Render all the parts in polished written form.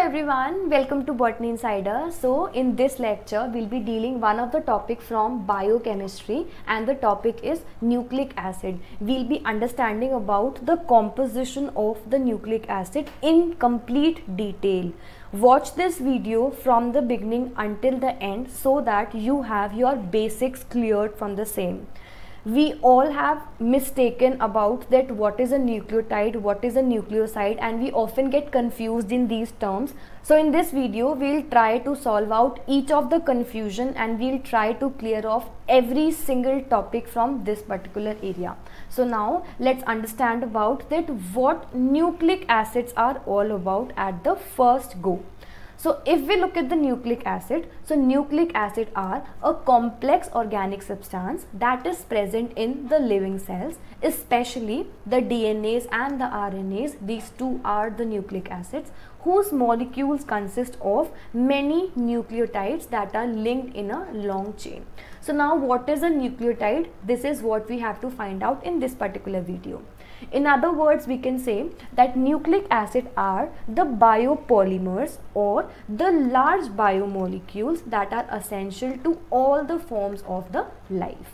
everyone, welcome to Botany Insider. So in this lecture we'll be dealing one of the topic from biochemistry, and the topic is nucleic acid. We'll be understanding about the composition of the nucleic acid in complete detail. Watch this video from the beginning until the end so that you have your basics cleared from the same. We all have mistaken about that what is a nucleotide, what is a nucleoside, and we often get confused in these terms. So in this video we'll try to solve out each of the confusion, and we'll try to clear off every single topic from this particular area. So now let's understand about that what nucleic acids are all about at the first go. So if we look at the nucleic acid, so nucleic acid are a complex organic substance that is present in the living cells, especially the DNAs and the RNAs. These two are the nucleic acids, whose molecules consist of many nucleotides that are linked in a long chain. So now what is a nucleotide? This is what we have to find out in this particular video. In other words, we can say that nucleic acid are the biopolymers or the large biomolecules that are essential to all the forms of the life.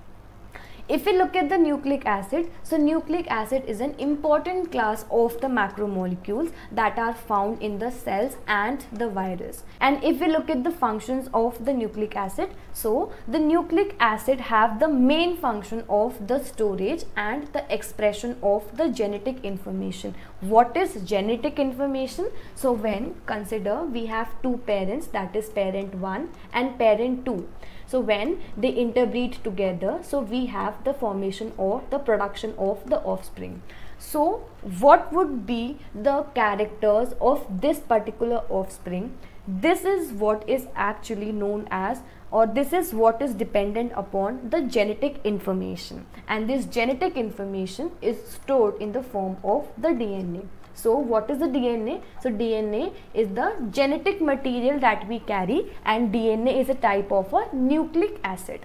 If we look at the nucleic acid, so nucleic acid is an important class of the macromolecules that are found in the cells and the virus. And if we look at the functions of the nucleic acid, so the nucleic acid have the main function of the storage and the expression of the genetic information. What is genetic information? So when consider we have two parents, that is parent 1 and parent 2. So when they interbreed together, so we have the formation or the production of the offspring. So what would be the characters of this particular offspring? This is what is actually known as, or this is what is dependent upon the genetic information, and this genetic information is stored in the form of the DNA. So what is the DNA? So DNA is the genetic material that we carry, and DNA is a type of a nucleic acid.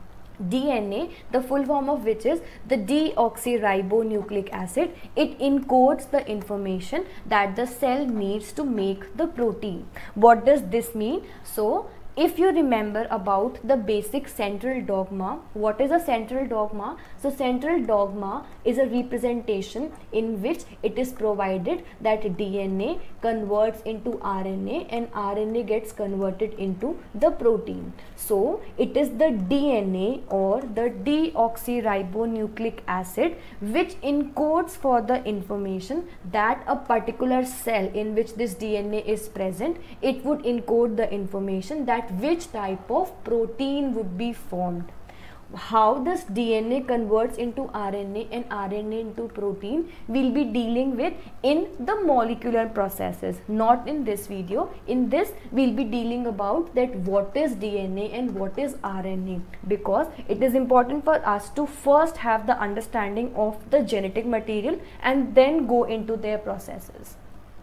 DNA, the full form of which is the deoxyribonucleic acid, it encodes the information that the cell needs to make the protein. What does this mean? So if you remember about the basic central dogma, what is a central dogma? So central dogma is a representation in which it is provided that DNA converts into RNA and RNA gets converted into the protein. So it is the DNA or the deoxyribonucleic acid which encodes for the information that a particular cell in which this DNA is present, it would encode the information that which type of protein would be formed. How this DNA converts into RNA and RNA into protein, we'll be dealing with in the molecular processes, not in this video. In this we'll be dealing about that what is DNA and what is RNA, because it is important for us to first have the understanding of the genetic material and then go into their processes.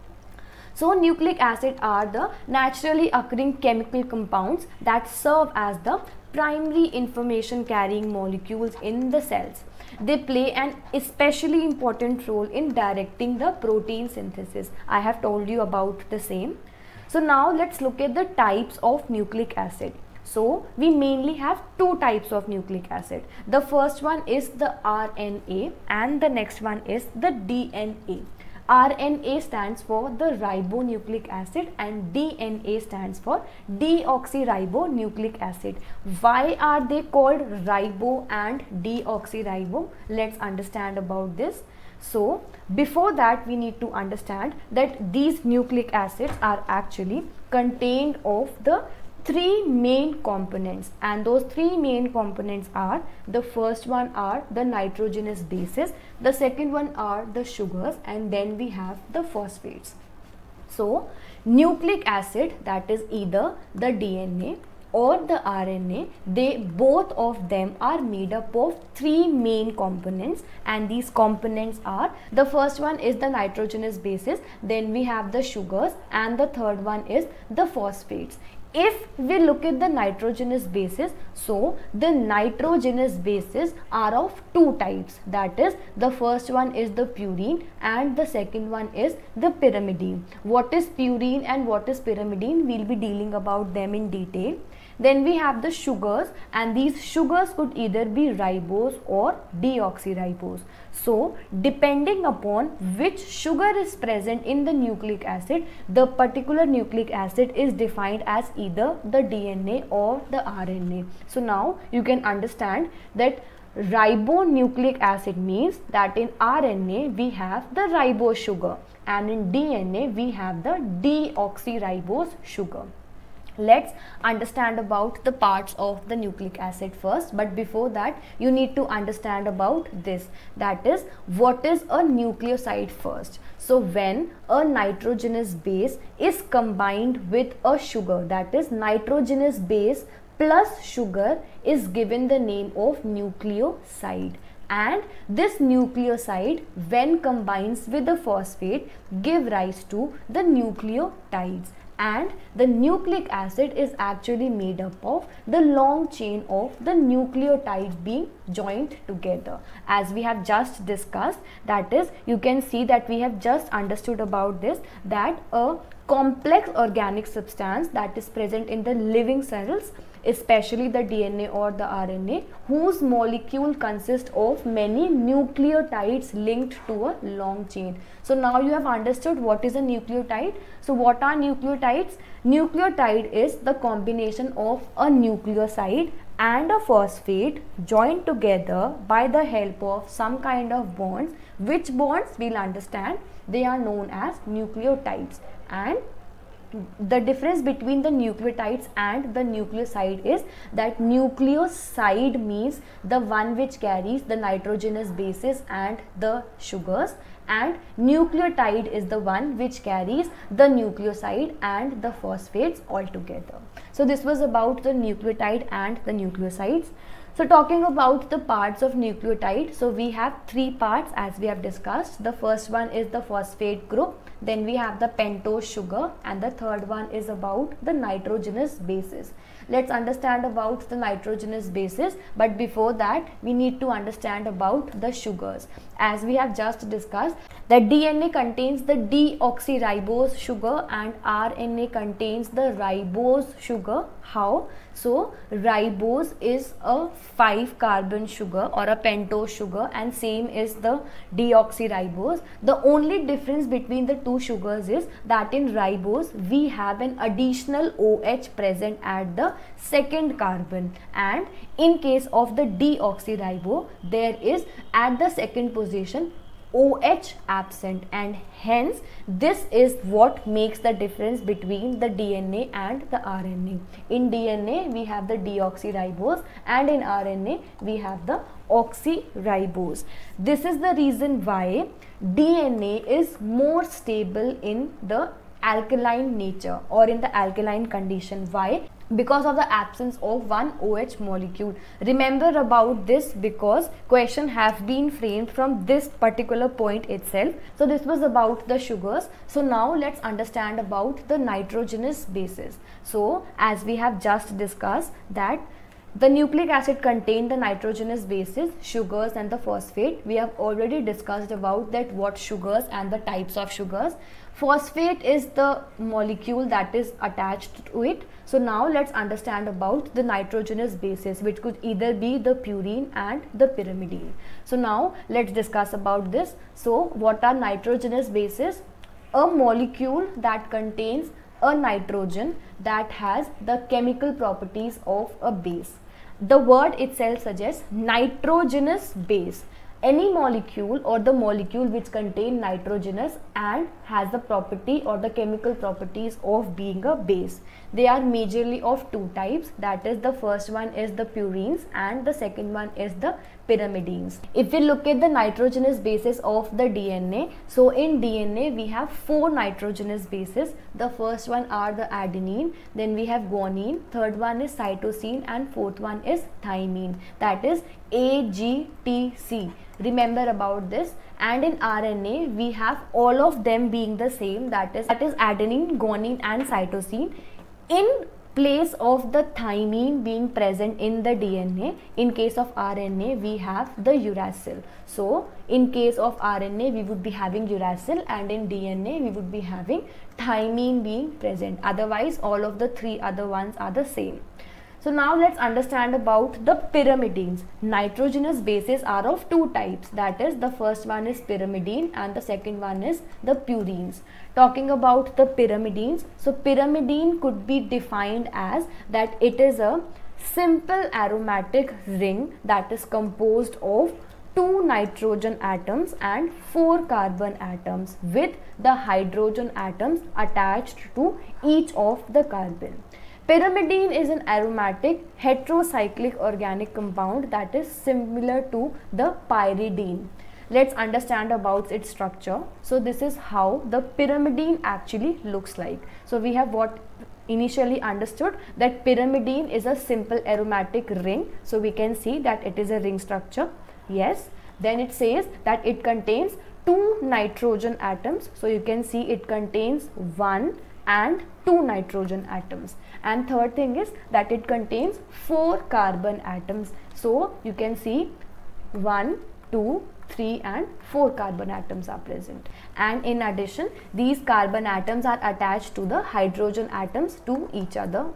So nucleic acid are the naturally occurring chemical compounds that serve as the primary information carrying molecules in the cells. They play an especially important role in directing the protein synthesis. I have told you about the same. So now let's look at the types of nucleic acid. So we mainly have two types of nucleic acid. The first one is the RNA and the next one is the DNA. RNA stands for the ribonucleic acid and DNA stands for deoxyribonucleic acid. Why are they called ribo and deoxyribo? Let's understand about this. So before that we need to understand that these nucleic acids are actually contained of the three main components, and those three main components are, the first one are the nitrogenous bases, the second one are the sugars, and then we have the phosphates. So nucleic acid, that is either the DNA or the RNA, they both of them are made up of three main components, and these components are, the first one is the nitrogenous bases, then we have the sugars, and the third one is the phosphates. If we look at the nitrogenous bases, so the nitrogenous bases are of two types, that is the first one is the purine and the second one is the pyrimidine. What is purine and what is pyrimidine? We'll be dealing about them in detail. Then we have the sugars, and these sugars could either be ribose or deoxyribose. So depending upon which sugar is present in the nucleic acid, the particular nucleic acid is defined as either the DNA or the RNA. So now you can understand that ribonucleic acid means that in RNA we have the ribose sugar and in DNA we have the deoxyribose sugar. Let's understand about the parts of the nucleic acid first, but before that you need to understand about this, that is what is a nucleoside first. So when a nitrogenous base is combined with a sugar, that is nitrogenous base plus sugar is given the name of nucleoside, and this nucleoside when combines with the phosphate give rise to the nucleotides. And the nucleic acid is actually made up of the long chain of the nucleotides being joined together, as we have just discussed. That is, you can see that we have just understood about this, that a complex organic substance that is present in the living cells, especially the DNA or the RNA, whose molecule consists of many nucleotides linked to a long chain. So now you have understood what is a nucleotide. So what are nucleotides? Nucleotide is the combination of a nucleoside and a phosphate joined together by the help of some kind of bonds. Which bonds? We'll understand. They are known as nucleotides. And the difference between the nucleotides and the nucleoside is that nucleoside means the one which carries the nitrogenous bases and the sugars, and nucleotide is the one which carries the nucleoside and the phosphates all together. So this was about the nucleotide and the nucleosides. So talking about the parts of nucleotide, so we have three parts as we have discussed. The first one is the phosphate group, then we have the pentose sugar, and the third one is about the nitrogenous bases. Let's understand about the nitrogenous bases, but before that we need to understand about the sugars. As we have just discussed, the DNA contains the deoxyribose sugar and RNA contains the ribose sugar. How? So ribose is a 5-carbon sugar or a pentose sugar, and same is the deoxyribose. The only difference between the two sugars is that in ribose we have an additional OH present at the second carbon, and in case of the deoxyribose there is at the second position OH absent, and hence this is what makes the difference between the DNA and the RNA. In DNA we have the deoxyribose and in RNA we have the oxyribose. This is the reason why DNA is more stable in the alkaline nature or in the alkaline condition. Why? Because of the absence of one OH molecule. Remember about this because question have been framed from this particular point itself. So this was about the sugars. So now let's understand about the nitrogenous bases. So as we have just discussed that the nucleic acid contained the nitrogenous bases, sugars and the phosphate. We have already discussed about that what sugars and the types of sugars. Phosphate is the molecule that is attached to it. So now let's understand about the nitrogenous bases, which could either be the purine and the pyrimidine. So now let's discuss about this. So what are nitrogenous bases? A molecule that contains a nitrogen that has the chemical properties of a base. The word itself suggests nitrogenous base. Any molecule or the molecule which contain nitrogenous and has the property or the chemical properties of being a base. They are majorly of two types, that is the first one is the purines and the second one is the pyrimidines. If we look at the nitrogenous bases of the DNA, so in DNA we have 4 nitrogenous bases. The first one are the adenine, then we have guanine, third one is cytosine and fourth one is thymine, that is AGTC. Remember about this. And in RNA we have all of them being the same, that is adenine, guanine and cytosine. In place of the thymine being present in the DNA. In case of RNA, we have the uracil. So in case of RNA, we would be having uracil, and in DNA, we would be having thymine being present. Otherwise, all of the three other ones are the same. So now let's understand about the pyrimidines. Nitrogenous bases are of two types. That is, the first one is pyrimidine and the second one is the purines. Talking about the pyrimidines, so pyrimidine could be defined as that it is a simple aromatic ring that is composed of 2 nitrogen atoms and 4 carbon atoms with the hydrogen atoms attached to each of the carbon. Pyrimidine is an aromatic heterocyclic organic compound that is similar to the pyridine. Let's understand about its structure. So this is how the pyrimidine actually looks like. So we have what initially understood, that pyrimidine is a simple aromatic ring. So we can see that it is a ring structure. Yes. Then it says that it contains 2 nitrogen atoms. So you can see it contains 1 and 2 nitrogen atoms, and third thing is that it contains 4 carbon atoms. So you can see 1, 2, 3 and 4 carbon atoms are present, and in addition these carbon atoms are attached to the hydrogen atoms to each other,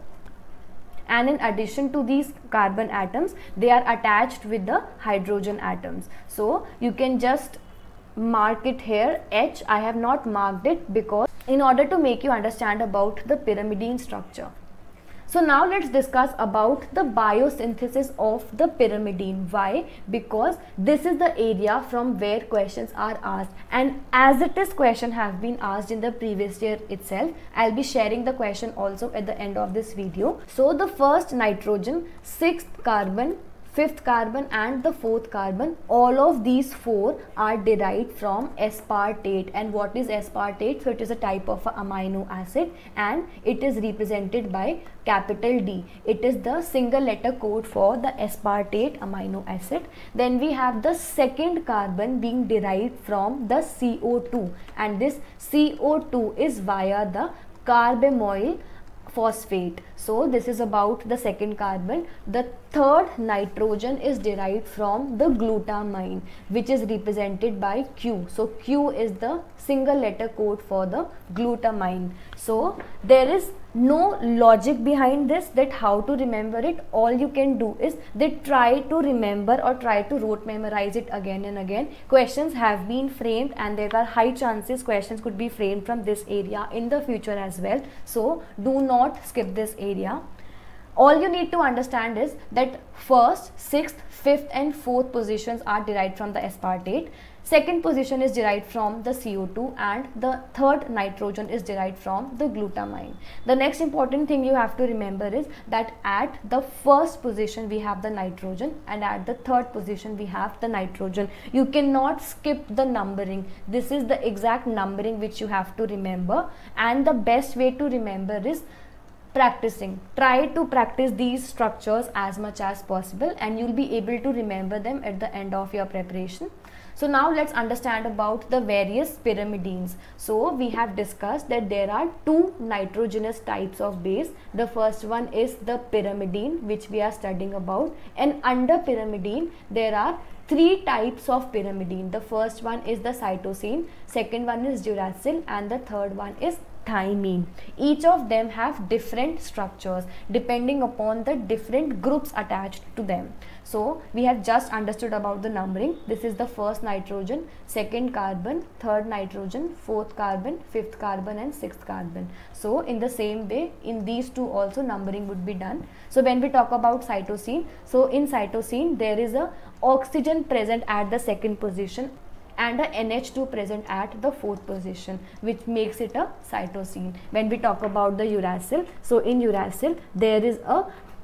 and in addition to these carbon atoms they are attached with the hydrogen atoms. So you can just mark it here H. I have not marked it because in order to make you understand about the pyrimidine structure. So now let's discuss about the biosynthesis of the pyrimidine. Why? Because this is the area from where questions are asked, and as it is question have been asked in the previous year itself, I'll be sharing the question also at the end of this video. So the first nitrogen, 6th carbon, 5th carbon and the 4th carbon, all of these 4 are derived from aspartate. And what is aspartate? So it is a type of a amino acid and it is represented by capital D. It is the single letter code for the aspartate amino acid. Then we have the second carbon being derived from the CO2, and this CO2 is via the carbamoyl phosphate. So this is about the second carbon. The third nitrogen is derived from the glutamine, which is represented by Q. So Q is the single letter code for the glutamine. So there is no logic behind this, that how to remember it. All you can do is they try to remember or try to rote memorize it again and again. Questions have been framed and there are high chances questions could be framed from this area in the future as well. So do not skip this area. All you need to understand is that first, 6th, 5th and 4th positions are derived from the aspartate. Second position is derived from the CO2 and the third nitrogen is derived from the glutamine. The next important thing you have to remember is that at the first position we have the nitrogen and at the third position we have the nitrogen. You cannot skip the numbering. This is the exact numbering which you have to remember, and the best way to remember is practicing. Try to practice these structures as much as possible and you'll be able to remember them at the end of your preparation. So now let's understand about the various pyrimidines. So we have discussed that there are 2 nitrogenous types of base. The first one is the pyrimidine, which we are studying about, and under pyrimidine there are 3 types of pyrimidine. The first one is the cytosine, second one is uracil and the third one is thymine. Each of them have different structures depending upon the different groups attached to them. So we have just understood about the numbering. This is the first nitrogen, second carbon, third nitrogen, 4th carbon, 5th carbon and 6th carbon. So in the same way in these 2 also numbering would be done. So when we talk about cytosine, so in cytosine there is a oxygen present at the second position and a NH2 present at the 4th position, which makes it a cytosine. When we talk about the uracil, so in uracil there is a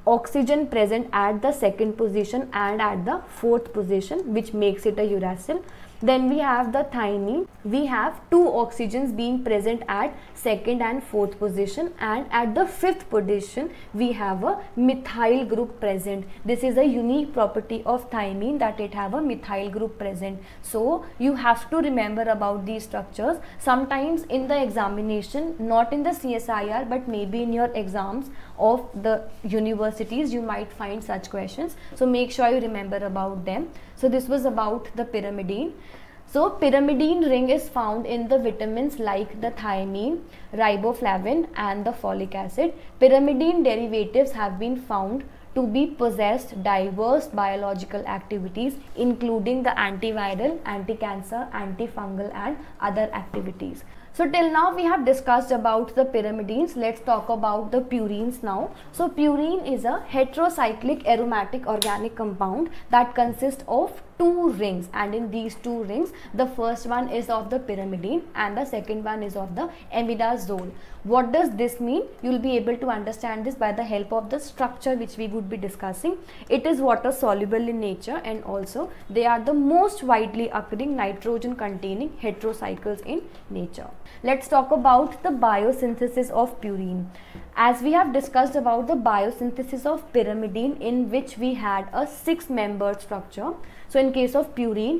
oxygen present at the second position and at the fourth position, which makes it a uracil. Then we have the thymine. We have 2 oxygens being present at second and fourth position, and at the fifth position we have a methyl group present. This is a unique property of thymine, that it have a methyl group present. So you have to remember about these structures. Sometimes in the examination, not in the CSIR but maybe in your exams of the universities, you might find such questions. So make sure you remember about them. So this was about the pyrimidine. So pyrimidine ring is found in the vitamins like the thiamine, riboflavin and the folic acid. Pyrimidine derivatives have been found to be possessed diverse biological activities, including the antiviral, anti-cancer, antifungal and other activities. So till now we have discussed about the pyrimidines. Let's talk about the purines now. So purine is a heterocyclic aromatic organic compound that consists of 2 rings, and in these 2 rings the first one is of the pyrimidine and the second one is of the imidazole. What does this mean? You will be able to understand this by the help of the structure which we would be discussing. It is water soluble in nature, and also they are the most widely occurring nitrogen containing heterocycles in nature. Let's talk about the biosynthesis of purine. As we have discussed about the biosynthesis of pyrimidine, in which we had a 6-membered structure. So in case of purine,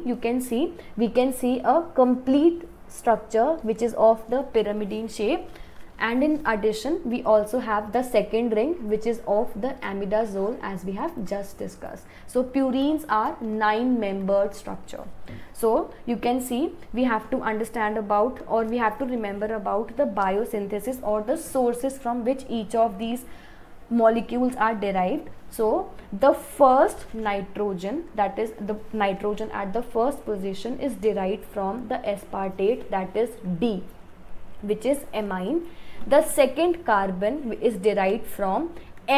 we can see a complete structure which is of the pyrimidine shape, and in addition we also have the second ring which is of the imidazole, as we have just discussed. So purines are 9-membered structure. So you can see we have to understand about, or we have to remember about, the biosynthesis or the sources from which each of these molecules are derived. So the first nitrogen, that is the nitrogen at the first position, is derived from the aspartate, that is D, which is amine. The second carbon is derived from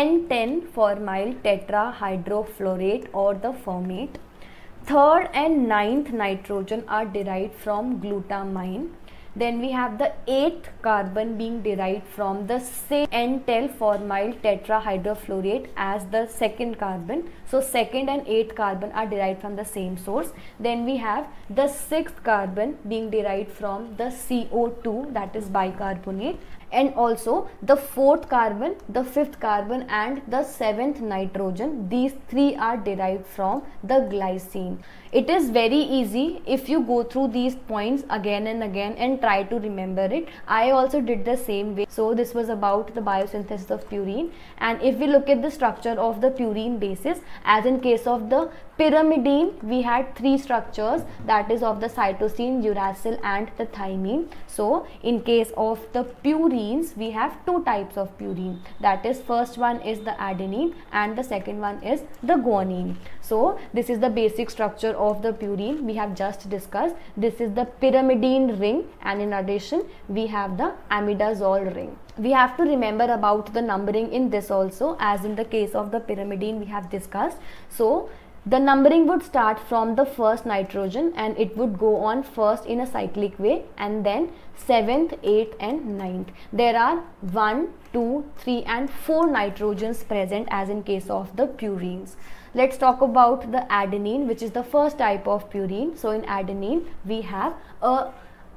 N10-formyl tetrahydrofluorate or the formate. Third and ninth nitrogen are derived from glutamine. Then we have the 8th carbon being derived from the same N10-formyl tetrahydrofluorate as the second carbon. So second and 8th carbon are derived from the same source. Then we have the 6th carbon being derived from the CO2, that is bicarbonate, and also the 4th carbon, the 5th carbon and the 7th nitrogen. These 3 are derived from the glycine. It is very easy if you go through these points again and again and try to remember it. I also did the same way. So this was about the biosynthesis of purine. And if we look at the structure of the purine bases, as in case of the pyrimidine, we had 3 structures, that is of the cytosine, uracil and the thymine. So in case of the purines, we have 2 types of purine, that is first one is the adenine and the second one is the guanine. So this is the basic structure of the purine we have just discussed. This is the pyrimidine ring, and in addition we have the imidazole ring. We have to remember about the numbering in this also, as in the case of the pyrimidine we have discussed. So the numbering would start from the first nitrogen and it would go on first in a cyclic way, and then 7th, 8th and 9th. There are 1, 2, 3 and 4 nitrogens present as in case of the purines. Let's talk about the adenine, which is the first type of purine. So in adenine we have a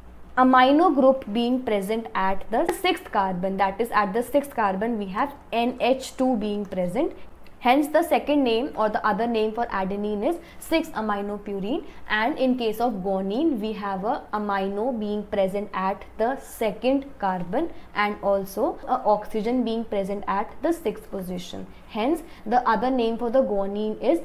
amino group being present at the 6th carbon, that is at the 6th carbon we have NH2 being present. Hence the second name or the other name for adenine is 6-aminopurine, and in case of guanine we have a amino being present at the 2nd carbon and also a oxygen being present at the 6th position. Hence the other name for the guanine is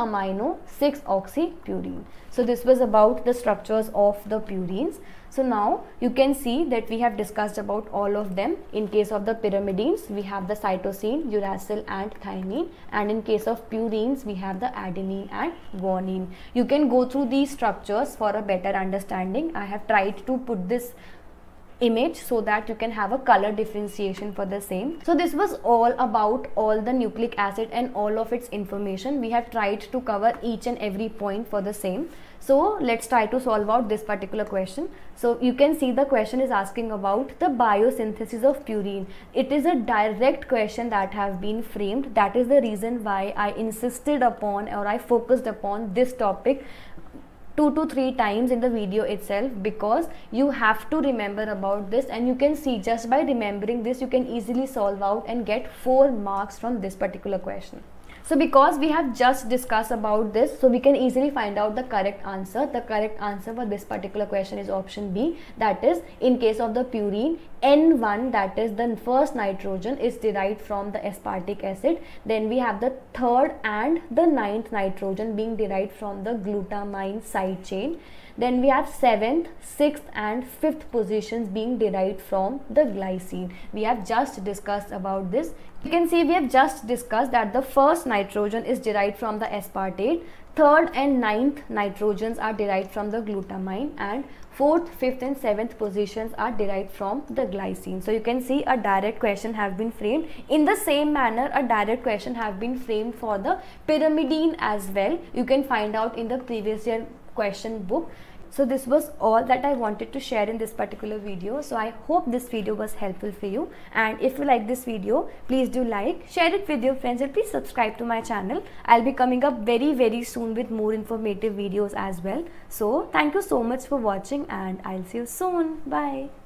2-amino-6-oxypurine. So this was about the structures of the purines. So now you can see that we have discussed about all of them. In case of the pyrimidines we have the cytosine, uracil and thymine, and in case of purines we have the adenine and guanine. You can go through these structures for a better understanding. I have tried to put this image so that you can have a color differentiation for the same. So this was all about all the nucleic acid and all of its information. We have tried to cover each and every point for the same. So let's try to solve out this particular question. So you can see the question is asking about the biosynthesis of purine. It is a direct question that has been framed. That is the reason why I insisted upon, or I focused upon this topic 2 to 3 times in the video itself, because you have to remember about this, and you can see just by remembering this you can easily solve out and get 4 marks from this particular question. So because we have just discussed about this, so we can easily find out the correct answer. The correct answer for this particular question is option B, that is, in case of the purine, N1, that is the first nitrogen, is derived from the aspartic acid. Then we have the third and the 9th nitrogen being derived from the glutamine side chain. Then we have 7th, 6th and 5th positions being derived from the glycine. We have just discussed about this. You can see we have just discussed that the first nitrogen is derived from the aspartate, 3rd and 9th nitrogens are derived from the glutamine, and 4th, 5th and 7th positions are derived from the glycine. So you can see a direct question has been framed. In the same manner, a direct question has been framed for the pyrimidine as well. You can find out in the previous year question book. So this was all that I wanted to share in this particular video. So I hope this video was helpful for you, and if you like this video, please do like, share it with your friends, and please subscribe to my channel. I'll be coming up very soon with more informative videos as well. So thank you so much for watching, and I'll see you soon. Bye.